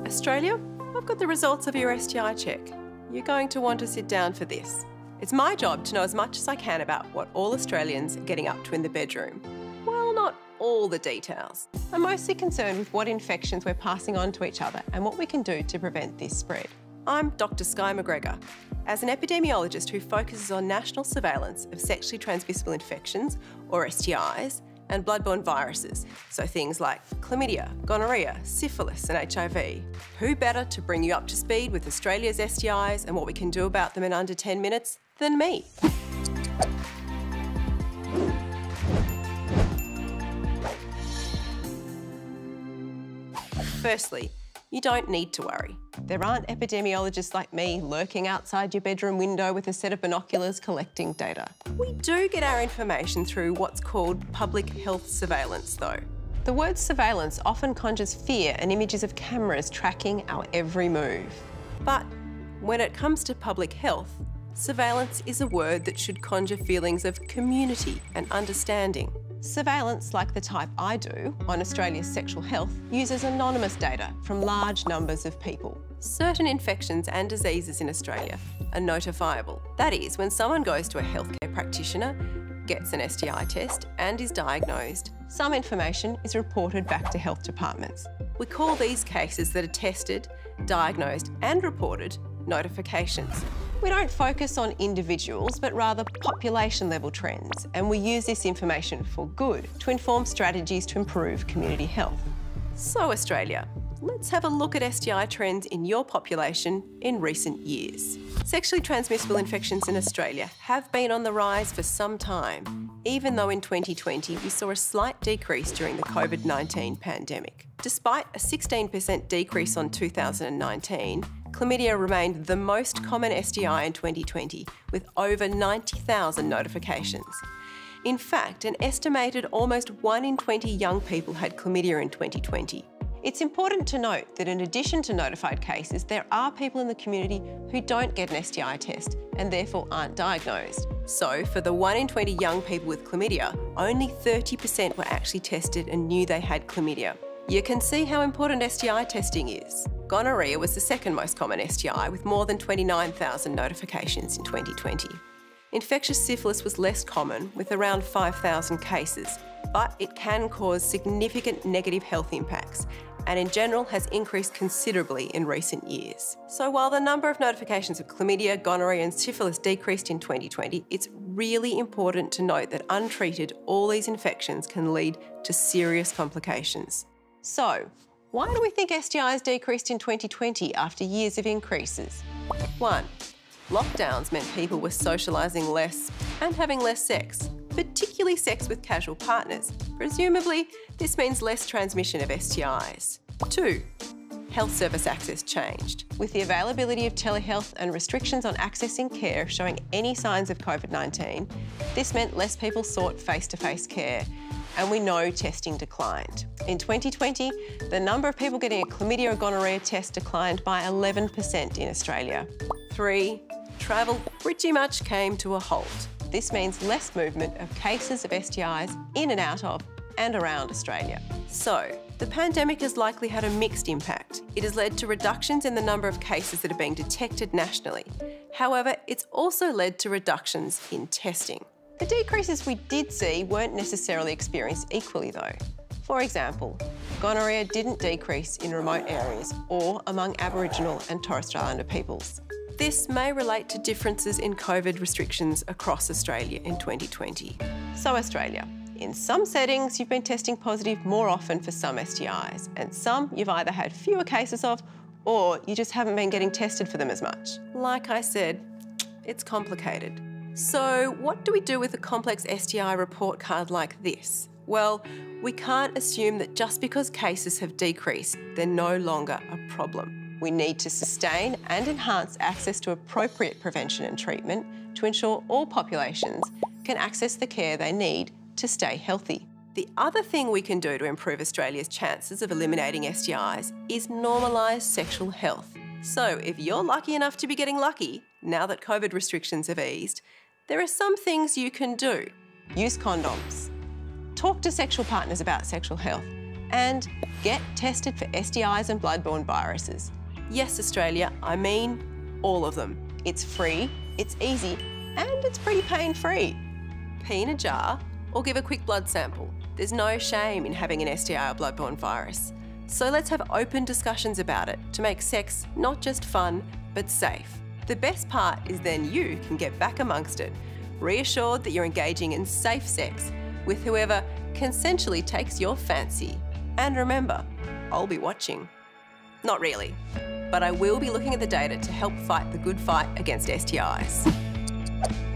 Australia, I've got the results of your STI check. You're going to want to sit down for this. It's my job to know as much as I can about what all Australians are getting up to in the bedroom. Well, not all the details. I'm mostly concerned with what infections we're passing on to each other and what we can do to prevent this spread. I'm Dr. Skye McGregor. As an epidemiologist who focuses on national surveillance of sexually transmissible infections, or STIs, and bloodborne viruses, so things like chlamydia, gonorrhea, syphilis and HIV. Who better to bring you up to speed with Australia's STIs and what we can do about them in under 10 minutes than me? Firstly, you don't need to worry. There aren't epidemiologists like me lurking outside your bedroom window with a set of binoculars collecting data. We do get our information through what's called public health surveillance, though. The word surveillance often conjures fear and images of cameras tracking our every move. But when it comes to public health, surveillance is a word that should conjure feelings of community and understanding. Surveillance, like the type I do on Australia's sexual health, uses anonymous data from large numbers of people. Certain infections and diseases in Australia are notifiable. That is, when someone goes to a healthcare practitioner, gets an STI test and is diagnosed, some information is reported back to health departments. We call these cases that are tested, diagnosed and reported notifications. We don't focus on individuals, but rather population-level trends, and we use this information for good to inform strategies to improve community health. So, Australia, let's have a look at STI trends in your population in recent years. Sexually transmissible infections in Australia have been on the rise for some time, even though in 2020 we saw a slight decrease during the COVID-19 pandemic. Despite a 16% decrease on 2019, chlamydia remained the most common STI in 2020, with over 90,000 notifications. In fact, an estimated almost 1 in 20 young people had chlamydia in 2020. It's important to note that in addition to notified cases, there are people in the community who don't get an STI test and therefore aren't diagnosed. So, for the 1 in 20 young people with chlamydia, only 30% were actually tested and knew they had chlamydia. You can see how important STI testing is. Gonorrhea was the second most common STI, with more than 29,000 notifications in 2020. Infectious syphilis was less common, with around 5,000 cases, but it can cause significant negative health impacts and in general has increased considerably in recent years. So while the number of notifications of chlamydia, gonorrhea and syphilis decreased in 2020, it's really important to note that untreated, all these infections can lead to serious complications. So, why do we think STIs decreased in 2020 after years of increases? 1. Lockdowns meant people were socialising less and having less sex, particularly sex with casual partners. Presumably, this means less transmission of STIs. 2. Health service access changed. With the availability of telehealth and restrictions on accessing care showing any signs of COVID-19, this meant less people sought face-to-face care, and we know testing declined. In 2020, the number of people getting a chlamydia or gonorrhea test declined by 11% in Australia. 3. Travel pretty much came to a halt. This means less movement of cases of STIs in and out of and around Australia. So, the pandemic has likely had a mixed impact. It has led to reductions in the number of cases that are being detected nationally. However, it's also led to reductions in testing. The decreases we did see weren't necessarily experienced equally though. For example, gonorrhea didn't decrease in remote areas or among Aboriginal and Torres Strait Islander peoples. This may relate to differences in COVID restrictions across Australia in 2020. So Australia, in some settings you've been testing positive more often for some STIs, and some you've either had fewer cases of or you just haven't been getting tested for them as much. Like I said, it's complicated. So what do we do with a complex STI report card like this? Well, we can't assume that just because cases have decreased, they're no longer a problem. We need to sustain and enhance access to appropriate prevention and treatment to ensure all populations can access the care they need to stay healthy. The other thing we can do to improve Australia's chances of eliminating STIs is normalise sexual health. So if you're lucky enough to be getting lucky, now that COVID restrictions have eased, there are some things you can do. Use condoms. Talk to sexual partners about sexual health. And get tested for STIs and bloodborne viruses. Yes, Australia, I mean all of them. It's free, it's easy, and it's pretty pain-free. Pee in a jar or give a quick blood sample. There's no shame in having an STI or bloodborne virus. So let's have open discussions about it to make sex not just fun, but safe. The best part is then you can get back amongst it, reassured that you're engaging in safe sex with whoever consensually takes your fancy. And remember, I'll be watching. Not really, but I will be looking at the data to help fight the good fight against STIs.